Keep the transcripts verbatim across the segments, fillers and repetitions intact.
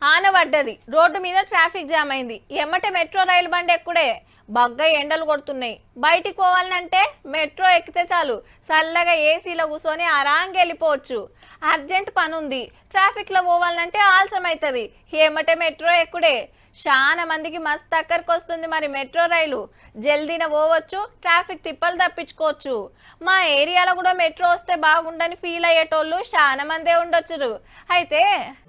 ఆనబడ్డది, రోడ్డు మీద traffic jam అయింది. ఎమ్మటే మెట్రో రైలు బండి ఎక్కుడే. బగ్గ ఎండలు కొడుతున్నాయి. బయటికి పోవాలంటే మెట్రో ఎక్కితే చాలు చల్లగా ఏసీలో కూర్చొని ఆరాంగా వెళ్ళిపోవచ్చు. అర్జెంట్ పని ఉంది, ట్రాఫిక్లో పోవాలంటే ఆలస్యం అవుతుంది. ఏమటే మెట్రో ఎక్కుడే. చాలా మందికి మస్తు అక్కడికి వస్తుంది మరి మెట్రో రైలు. జల్దీన పోవచ్చు, ట్రాఫిక్ తిప్పలు తప్పించుకోవచ్చు. మా ఏరియాలో కూడా మెట్రో వస్తే బాగుండని ఫీల్ అయ్యేటోళ్ళు చాలా మందే ఉండొచ్చు. అయితే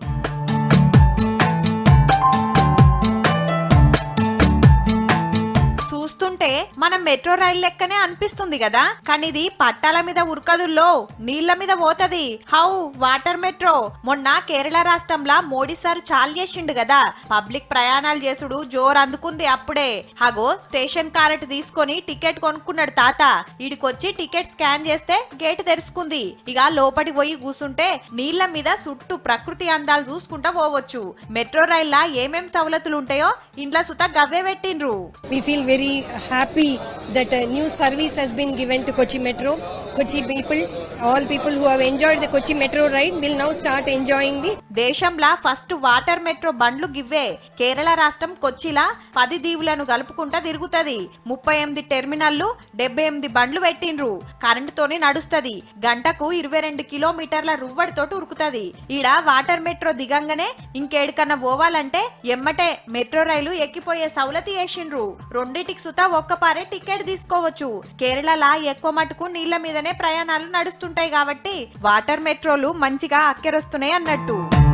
చూస్తుంటే మనం మెట్రో రైలు లెక్కనే అనిపిస్తుంది కదా, కానీ ఇది పట్టాల మీద ఉరకదుల్లో నీళ్ల మీద పోతది. How water metro. మొన్న కేరళ రాష్ట్రంలో మోడీ సార్ చాలు చేసిండు కదా, పబ్లిక్ ప్రయాణాలు చేసుడు జోరు అందుకుంది అప్పుడే. హగో స్టేషన్ కారెట్ తీసుకొని టికెట్ కొనుక్కున్నాడు తాత. ఈడికొచ్చి టికెట్ స్కాన్ చేస్తే గేట్ తెరుచుకుంది. ఇక లోపటి పోయి కూసుంటే నీళ్ల మీద చుట్టూ ప్రకృతి అందాలు చూసుకుంటా పోవచ్చు. మెట్రో రైల్లో ఏమేం సవలతులు ఉంటాయో ఇంట్లో సుత గవ్వే పెట్టిండ్రు. We feel very happy that a new service has been given to Kochi Metro. Kochi people, all people who have enjoyed the Kochi Metro ride will now start enjoying the. దేశంలో first water metro బండ్లు గివ్వే. కేరళ రాష్ట్రం కొచ్చిలా పది దీవులను కలుపుకుంటా తిరుగుతది. ముప్పై ఎనిమిది టెర్మినల్లు, డెబ్బై ఎనిమిది బండ్లు పెట్టిండ్రు. కరెంటుతోనే నడుస్తది. గంటకు ఇరవై రెండు కిలోమీటర్ల రువ్వడితోటి ఉరుకుతది. ఈడ వాటర్ మెట్రో దిగంగానే ఇంకేడికన్నా పోవాలంటే ఎమ్మటే మెట్రో రైలు ఎక్కిపోయే సౌలతి చేసిండ్రు. రెండింటికి సుతా ఒక్కపారే టికెట్ తీసుకోవచ్చు. కేరళలా ఎక్కువ మటుకు నీళ్ల మీదనే ప్రయాణాలు నడుస్తుంటాయి కాబట్టి వాటర్ మెట్రోలు మంచిగా అక్కెరొస్తున్నాయి అన్నట్టు.